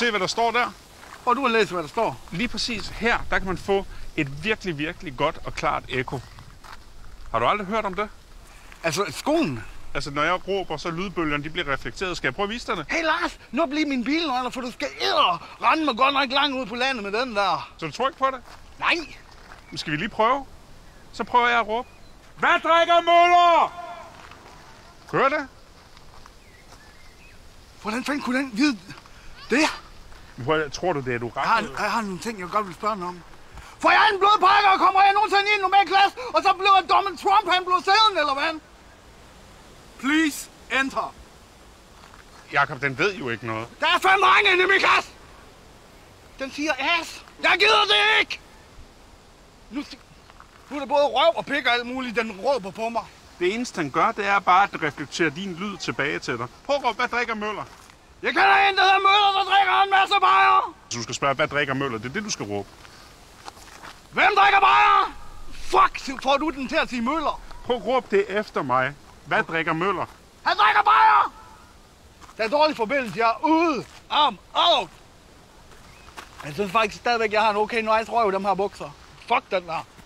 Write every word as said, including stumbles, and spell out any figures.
se, hvad der står der? Prøv du at læse, hvad der står. Lige præcis her, der kan man få et virkelig, virkelig godt og klart ekko. Har du aldrig hørt om det? Altså, skoen. Altså, når jeg råber, så lydbølgerne de bliver reflekteret. Skal jeg prøve at vise dig det? Hey Lars, nu bliver min bil nøgler, for du skal æder rende mig godt nok langt ud på landet med den der. Så du tror ikke på det? Nej. Nu skal vi lige prøve. Så prøver jeg at råbe. Hvad drikker Møller? Hør det? Hvordan fanden kunne den vide det? Hvor tror du, det er du ret? Jeg har, jeg har nogle ting, jeg godt vil spørge den om. Får jeg en blodpakke, og kommer jeg nogensinde ind i en normal klasse, og så bliver Donald Trump, han blev sæden, eller hvad? Please, enter. Jakob, den ved jo ikke noget. Der er fem drenge inde i min klasse! Den siger ass. Jeg gider det ikke! Nu, nu er der både røv og pik og alt muligt, den råber på mig. Det eneste, han gør, det er bare at reflektere din lyd tilbage til dig. Prøv at råbe, hvad drikker Møller? Jeg kender en, der hedder Møller, der drikker en masse bajer. Så du skal spørge, hvad drikker Møller? Det er det, du skal råbe. Hvem drikker bajer? Fuck, får du den til at sige Møller? Prøv at råbe det efter mig. Hvad drikker Møller? Han drikker bajer! Der er dårlig forbindelse, jeg er ude. Arm, out. Jeg synes faktisk stadigvæk, jeg har en okay nice røv i dem her bukser. Fuck den der.